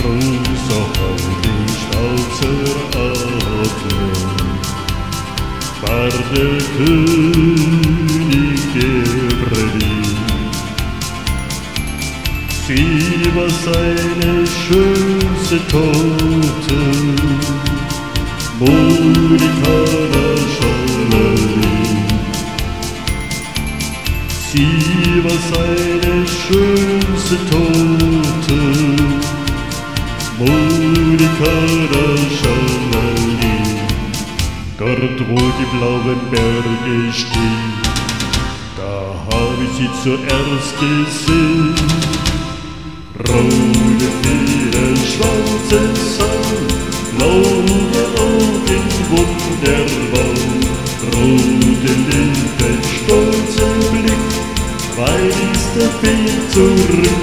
großer heilig schwarzer Adler war der König Gebrelin. Sie war seine schönste Tochter, Monika Schalali. Sie war seine schönste Tochter, Monika Schalali. Dort, wo die blauen Berge stehen, da hab ich sie zuerst gesehen. Rote Feder, schwarzes Haar, blaue Augen, wunderbar. Rote Lippen, stolzer Blick, weit ist der Weg zurück.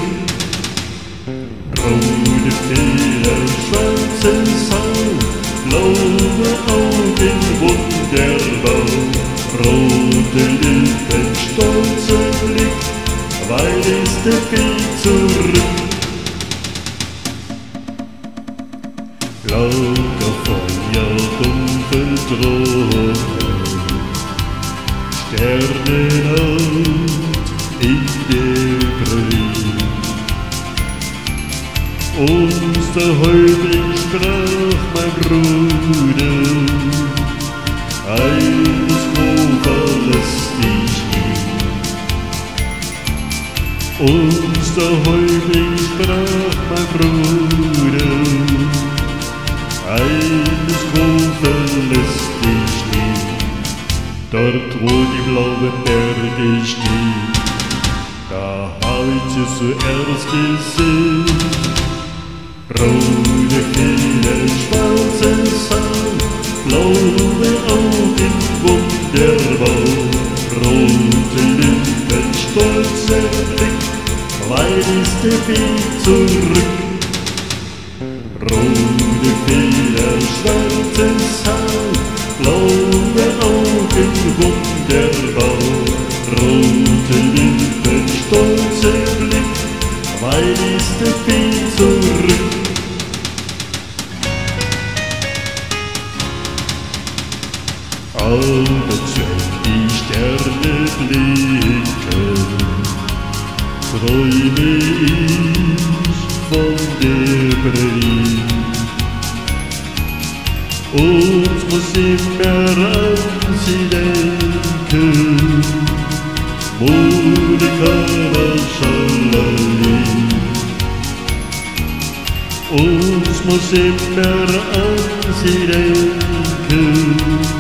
Rote Feder, schwarzes Haar, blaue Augen, wunderbar. Rote Lippen, stolzer Blick, weit ist der Weg zurück. Lauter Feuer, dunkel Sternennacht in Gebrelin. Uns der Häuptling sprach, mein Bruder, eines Grober lässt dich nie. Uns der Häuptling sprach, mein Bruder, eines Grober lässt dich nie. Dort, wo die blauen Berge stehen, da hab ich sie zuerst gesehen. Rote Feder, schwarzes Haar, blaue Augen, wunderbar. Rote Lippen, stolzer Blick, weit ist der Weg zurück. Rote Feder, schwarzes Haar, blaue Augen, wunderbar. Rote Lippen, stolzer Blick, weit ist der Weg zurück. Abends, wenn die Sterne blinken, träume ich von Gebrelin. Uns muss immer an sie denken, Monika Schalali. Uns muss immer an sie denken,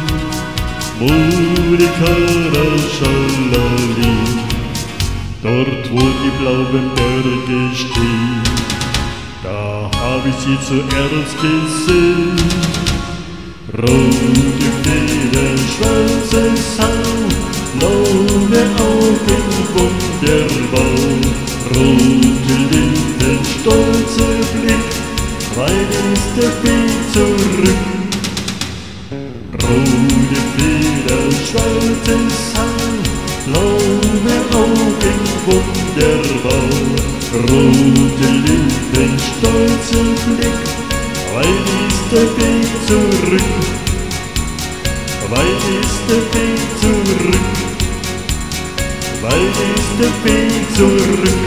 Monika Schalali. Dort, wo die blauen Berge stehen, da hab ich sie zuerst gesehen. Rote Feder, schwarzes Haar, blaue Augen, wunderbar. Rote Lippen, stolzer Blick, weit ist der Weg zurück. Rote Feder, schwarzes Haar, blaue Augen, wunderbar. Rote Lippen, stolzer Blick, weit ist der Weg zurück. Weit ist der Weg zurück. Weit ist der Weg zurück.